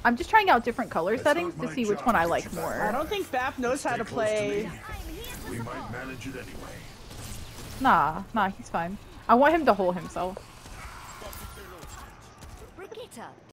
I'm just trying out different color settings to see which one I like more. I don't think Bap knows how to play. We might manage it anyway. Nah, he's fine. I want him to hold himself. Brigitte,